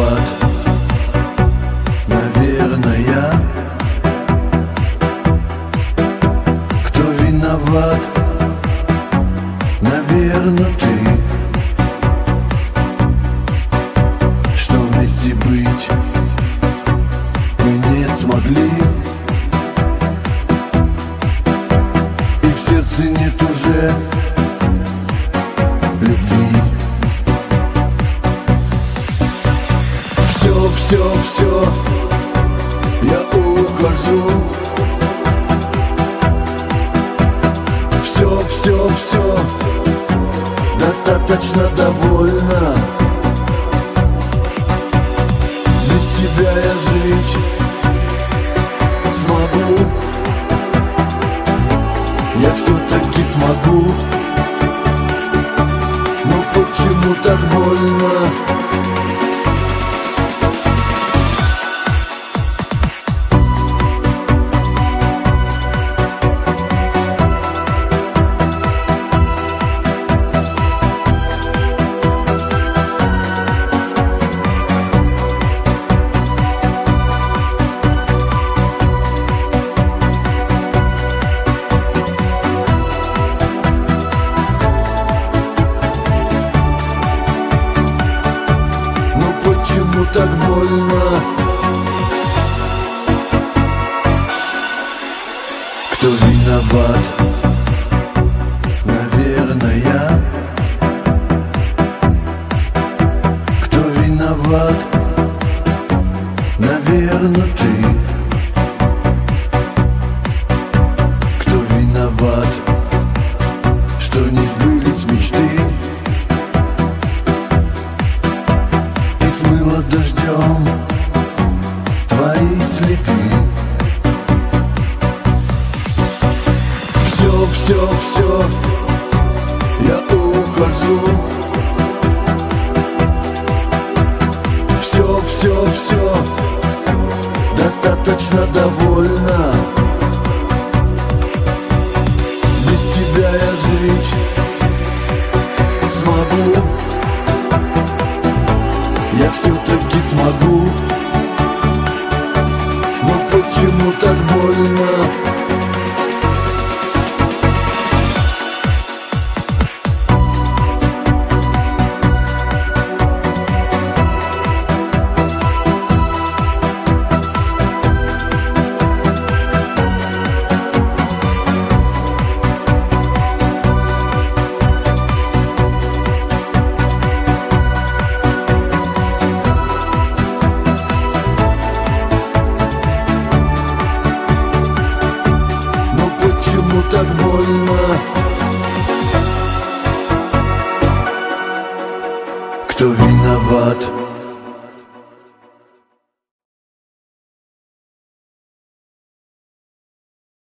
виноват? Наверное, я. Кто виноват? Наверно, ты. Что вместе быть мы не смогли, и в сердце нет уже любви. Все, я ухожу. Все, достаточно довольна. Без тебя я жить смогу. Я все-таки смогу. Но почему так больно? Почему так больно? Кто виноват? Наверное, я. Кто виноват? Наверно, ты. Кто виноват, что не сбылись мечты? Смыло дождем твои следы. Все, я ухожу. Все, достаточно довольна. Без тебя я жить смогу. Я все-таки смогу. Но почему так больно? Почему так больно? Кто виноват?